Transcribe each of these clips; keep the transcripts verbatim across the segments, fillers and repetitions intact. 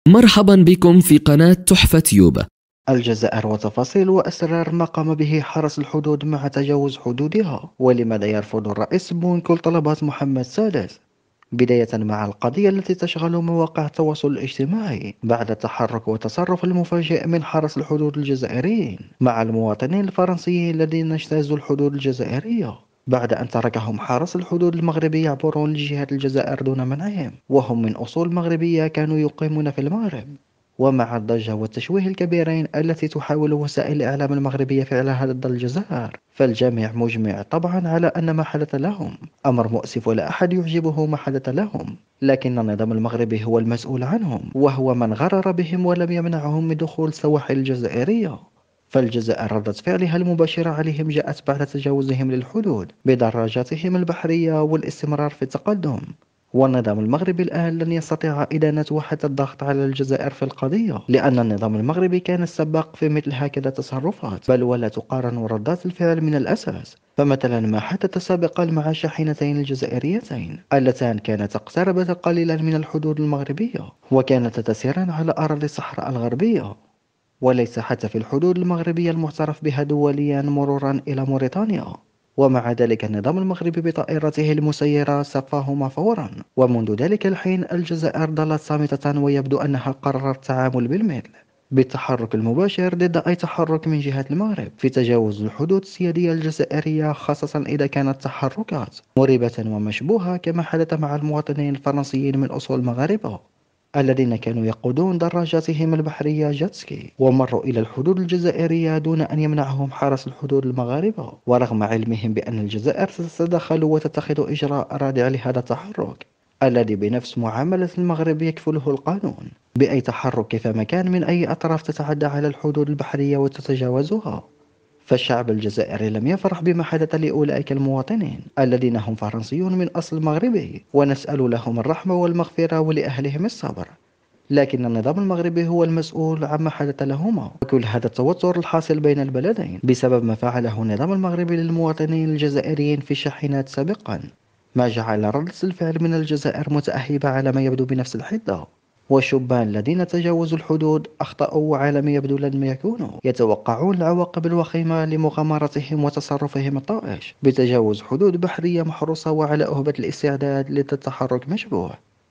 مرحبا بكم في قناة تحفة تيوب. الجزائر وتفاصيل وأسرار ما قام به حرس الحدود مع تجاوز حدودها، ولماذا يرفض الرئيس بون كل طلبات محمد سادس. بداية مع القضية التي تشغل مواقع التواصل الاجتماعي بعد التحرك والتصرف المفاجئ من حرس الحدود الجزائريين مع المواطنين الفرنسيين الذين اجتازوا الحدود الجزائرية بعد أن تركهم حرس الحدود المغربي يعبرون لجهة الجزائر دون منعهم، وهم من أصول مغربية كانوا يقيمون في المغرب. ومع الضجة والتشويه الكبيرين التي تحاول وسائل الإعلام المغربية فعلها ضد الجزائر، فالجميع مجمع طبعا على أن ما حدث لهم أمر مؤسف ولا أحد يعجبه ما حدث لهم، لكن النظام المغربي هو المسؤول عنهم، وهو من غرر بهم ولم يمنعهم من دخول السواحل الجزائرية. فالجزائر ردة فعلها المباشرة عليهم جاءت بعد تجاوزهم للحدود بدراجاتهم البحرية والاستمرار في التقدم. والنظام المغربي الآن لن يستطيع إدانة وحتى الضغط على الجزائر في القضية، لأن النظام المغربي كان السباق في مثل هكذا تصرفات، بل ولا تقارن ردات الفعل من الأساس. فمثلا ما حدث سابقا مع الشاحنتين الجزائريتين اللتان كانتا اقتربتا قليلا من الحدود المغربية وكانتا تسيران على أراضي الصحراء الغربية، وليس حتى في الحدود المغربية المعترف بها دوليا مرورا إلى موريتانيا. ومع ذلك النظام المغربي بطائرته المسيرة صفاهما فورا، ومنذ ذلك الحين الجزائر ظلت صامتة ويبدو أنها قررت التعامل بالمثل بالتحرك المباشر ضد أي تحرك من جهة المغرب في تجاوز الحدود السيادية الجزائرية، خاصة إذا كانت تحركات مريبة ومشبوهة كما حدث مع المواطنين الفرنسيين من أصول مغاربة الذين كانوا يقودون دراجاتهم البحرية جيتسكي ومروا إلى الحدود الجزائرية دون أن يمنعهم حرس الحدود المغاربة، ورغم علمهم بأن الجزائر ستتدخل وتتخذ إجراء رادع لهذا التحرك الذي بنفس معاملة المغرب يكفله القانون بأي تحرك كيفما كان من أي أطراف تتعدى على الحدود البحرية وتتجاوزها. فالشعب الجزائري لم يفرح بما حدث لأولئك المواطنين الذين هم فرنسيون من أصل مغربي، ونسأل لهم الرحمة والمغفرة ولأهلهم الصبر، لكن النظام المغربي هو المسؤول عما حدث لهما. وكل هذا التوتر الحاصل بين البلدين بسبب ما فعله النظام المغربي للمواطنين الجزائريين في الشاحنات سابقا، ما جعل ردة الفعل من الجزائر متأهبة على ما يبدو بنفس الحدة. والشبان الذين تجاوزوا الحدود أخطأوا وعلى ما يبدو لن يكونوا يتوقعون العواقب الوخيمة لمغامرتهم وتصرفهم الطائش بتجاوز حدود بحرية محروسة وعلى أهبة الاستعداد للتحرك مشبوه.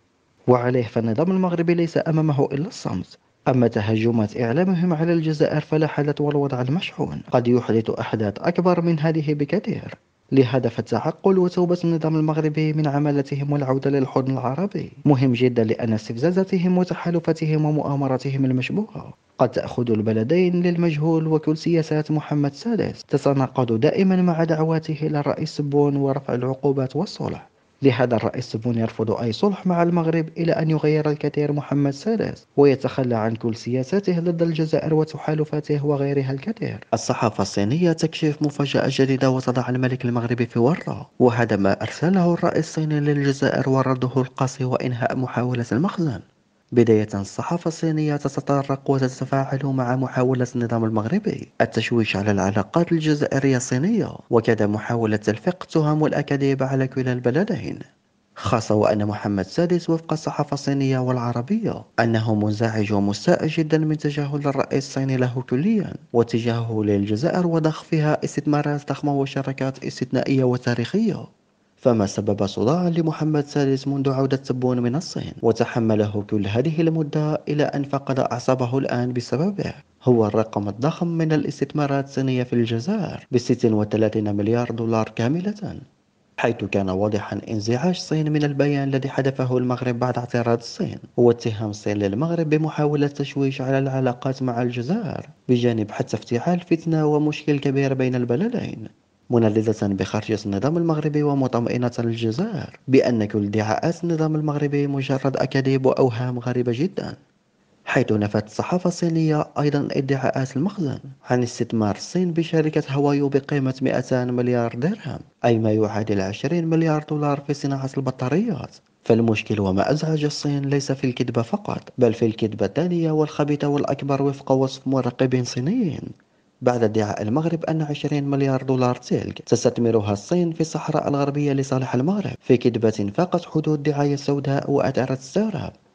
وعليه فالنظام المغربي ليس أمامه إلا الصمت. أما تهجمات إعلامهم على الجزائر فلا حدث، والوضع المشحون قد يحدث أحداث أكبر من هذه بكثير. لهذا فالتعقل وتوبة النظام المغربي من عملتهم والعودة للحضن العربي مهم جدا، لأن استفزازاتهم وتحالفاتهم ومؤامراتهم المشبوهة قد تأخذ البلدين للمجهول، وكل سياسات محمد سادس تتناقض دائما مع دعواته إلى الرئيس بون ورفع العقوبات والصلح. لهذا الرئيس بون يرفض أي صلح مع المغرب إلى أن يغير الكثير محمد سادس ويتخلى عن كل سياساته ضد الجزائر وتحالفاته وغيرها الكثير. الصحافة الصينية تكشف مفاجأة جديدة وتضع الملك المغربي في ورطة، وهذا ما أرسله الرئيس الصيني للجزائر ورده القاسي وإنهاء محاولة المخزن. بداية الصحافة الصينية تتطرق وتتفاعل مع محاولة النظام المغربي التشويش على العلاقات الجزائرية الصينية، وكذا محاولة تلفيق التهم والأكاذيب على كلا البلدين، خاصة وأن محمد سادس وفق الصحافة الصينية والعربية أنه منزعج ومستاء جدا من تجاهل الرئيس الصيني له كليا واتجاهه للجزائر وضخ فيها استثمارات ضخمة وشراكات استثنائية وتاريخية. فما سبب صداع لمحمد سادس منذ عودة تبون من الصين وتحمله كل هذه المدة إلى أن فقد أعصابه الآن بسببه؟ هو الرقم الضخم من الاستثمارات الصينية في الجزائر بستة وثلاثين مليار دولار كاملة، حيث كان واضحا انزعاج الصين من البيان الذي حذفه المغرب بعد اعتراض الصين واتهام الصين للمغرب بمحاولة تشويش على العلاقات مع الجزائر، بجانب حتى افتعال فتنة ومشكل كبير بين البلدين، منددة بخرجة النظام المغربي ومطمئنة الجزائر بأن كل ادعاءات النظام المغربي مجرد أكاذيب وأوهام غريبة جدا. حيث نفت الصحافة الصينية أيضا ادعاءات المخزن عن استثمار الصين بشركة هوايو بقيمة مئتين مليار درهم، أي ما يعادل عشرين مليار دولار في صناعة البطاريات. فالمشكل وما أزعج الصين ليس في الكذبة فقط، بل في الكذبة الثانية والخبيثة والأكبر وفق وصف مراقبين صينيين، بعد ادعاء المغرب أن عشرين مليار دولار تلك تستثمرها الصين في الصحراء الغربية لصالح المغرب، في كذبة فاقت حدود دعاية سوداء وأثارت استغراب.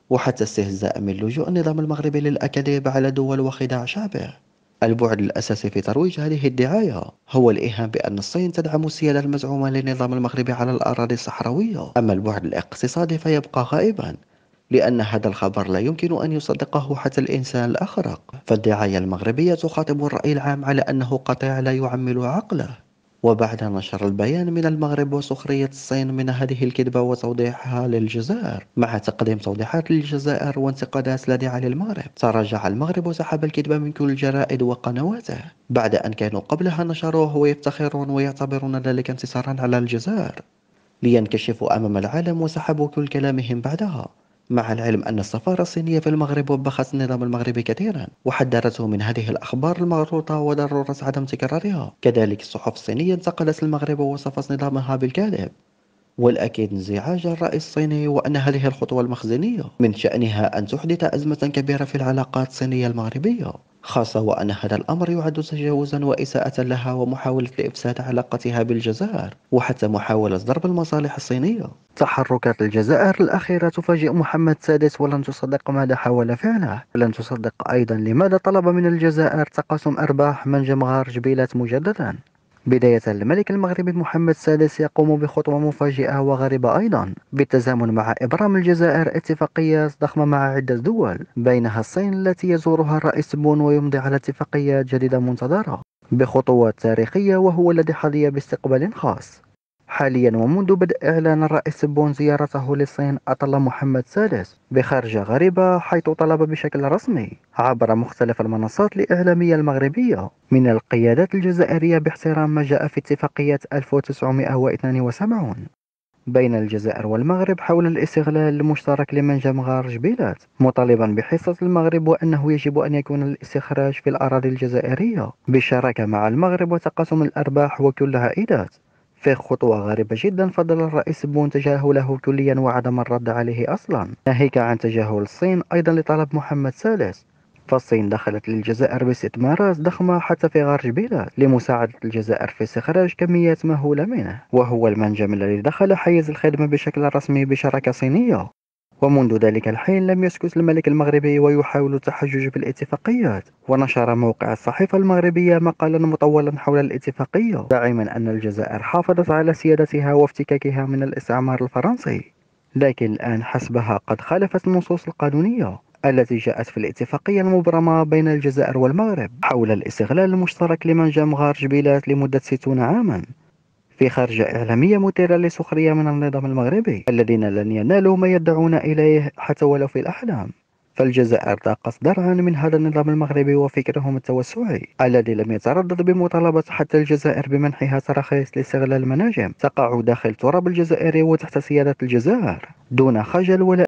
وحتى استهزاء من لجوء النظام المغربي للأكاذيب على دول وخداع شعبه. البعد الأساسي في ترويج هذه الدعاية هو الإيهام بأن الصين تدعم السيادة المزعومة للنظام المغربي على الأراضي الصحراوية. أما البعد الاقتصادي فيبقى غائبا، لأن هذا الخبر لا يمكن أن يصدقه حتى الإنسان الأخرق. فالدعاية المغربية تخاطب الرأي العام على أنه قطيع لا يعمل عقله. وبعد نشر البيان من المغرب وسخرية الصين من هذه الكذبة وتوضيحها للجزائر مع تقديم توضيحات للجزائر وانتقادات لاذعة للمغرب، تراجع المغرب وسحب الكذبة من كل الجرائد وقنواته بعد أن كانوا قبلها نشروه ويفتخرون ويعتبرون ذلك انتصارا على الجزائر، لينكشفوا أمام العالم وسحبوا كل كلامهم بعدها، مع العلم أن السفارة الصينية في المغرب وبخت النظام المغربي كثيرا وحذرته من هذه الأخبار المغلوطة وضرورة عدم تكرارها. كذلك الصحف الصينية انتقدت المغرب ووصفت نظامها بالكاذب. والأكيد انزعاج الرئيس الصيني وأن هذه الخطوة المخزنية من شأنها أن تحدث أزمة كبيرة في العلاقات الصينية المغربية، خاصة وأن هذا الأمر يعد تجاوزا وإساءة لها ومحاولة لإفساد علاقتها بالجزائر وحتى محاولة ضرب المصالح الصينية. تحركات الجزائر الأخيرة تفاجئ محمد السادس ولن تصدق ماذا حاول فعله. لن تصدق أيضا لماذا طلب من الجزائر تقاسم أرباح منجم غار جبيلات مجددا. بداية، الملك المغربي محمد السادس يقوم بخطوة مفاجئة وغريبة أيضا بالتزامن مع إبرام الجزائر اتفاقيات ضخمة مع عدة دول بينها الصين التي يزورها الرئيس تبون ويمضي على اتفاقيات جديدة منتظرة بخطوات تاريخية، وهو الذي حظي باستقبال خاص. حاليا ومنذ بدء إعلان الرئيس تبون زيارته للصين، أطل محمد السادس بخرجة غريبة حيث طلب بشكل رسمي عبر مختلف المنصات الإعلامية المغربية من القيادات الجزائرية باحترام ما جاء في اتفاقية ألف وتسعمائة واثنين وسبعين بين الجزائر والمغرب حول الاستغلال المشترك لمنجم غار جبيلات، مطالبا بحصة المغرب وأنه يجب أن يكون الاستخراج في الأراضي الجزائرية بالشراكة مع المغرب وتقاسم الأرباح وكل العائدات. في خطوة غريبة جدا فضل الرئيس تبون تجاهله كليا وعدم الرد عليه أصلا، ناهيك عن تجاهل الصين أيضا لطلب محمد السادس. فالصين دخلت للجزائر باستثمارات ضخمة حتى في غار جبيلات لمساعدة الجزائر في استخراج كميات مهولة منه، وهو المنجم الذي دخل حيز الخدمة بشكل رسمي بشراكة صينية. ومنذ ذلك الحين لم يسكت الملك المغربي ويحاول التحجج بالاتفاقيات، ونشر موقع الصحيفة المغربية مقالا مطولا حول الاتفاقية داعما أن الجزائر حافظت على سيادتها وافتكاكها من الاستعمار الفرنسي، لكن الآن حسبها قد خالفت النصوص القانونية التي جاءت في الاتفاقية المبرمة بين الجزائر والمغرب حول الاستغلال المشترك لمنجم غار جبيلات لمدة ستين عاما، في خرجة إعلامية مثيرة للسخرية من النظام المغربي الذين لن ينالوا ما يدعون إليه حتى ولو في الأحلام. فالجزائر ذاقت ضرعا من هذا النظام المغربي وفكرهم التوسعي الذي لم يتردد بمطالبة حتى الجزائر بمنحها تراخيص لاستغلال المناجم تقع داخل تراب الجزائر وتحت سيادة الجزائر دون خجل ولا